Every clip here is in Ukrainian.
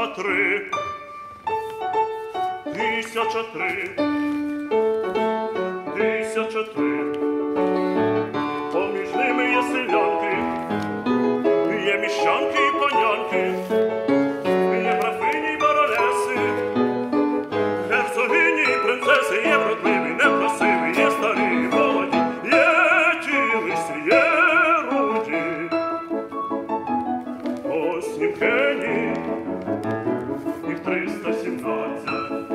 1003, 1003, 1003. Поміж ними є селянки, є міщанки і панянки, є графині й баронеси, герцогині і принцеси, є вродливі, некрасиві, є старі і молоді, є ті лисі, є руді. Ось Євгеній, їх 317,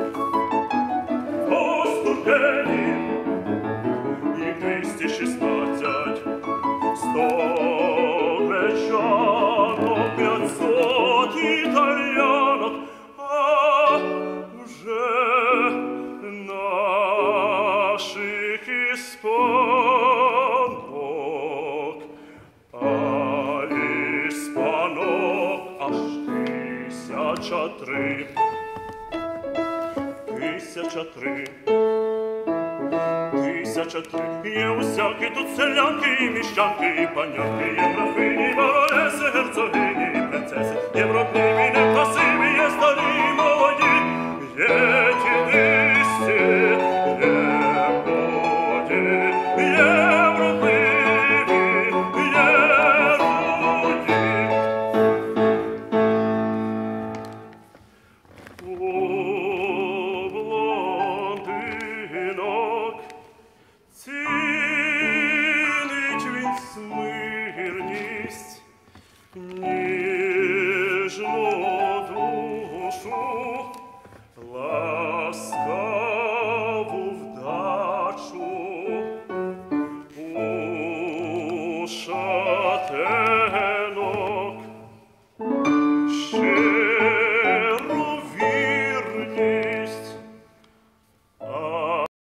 ось Тургенів, їх 216, 100 гречанок, 500 італіянок, а вже наших іспанок, іспанок аж 1003, 1003, 1003. Є усякі тут селянки і міщанки, і панянки, є графині, баронеси, герцогині і принцеси, є вродливі, некрасиві, є старі і молоді, є ті лисі, є молоді, є вродливі, є руді. У блондинок цінить він смирність, ніжну душу, ласка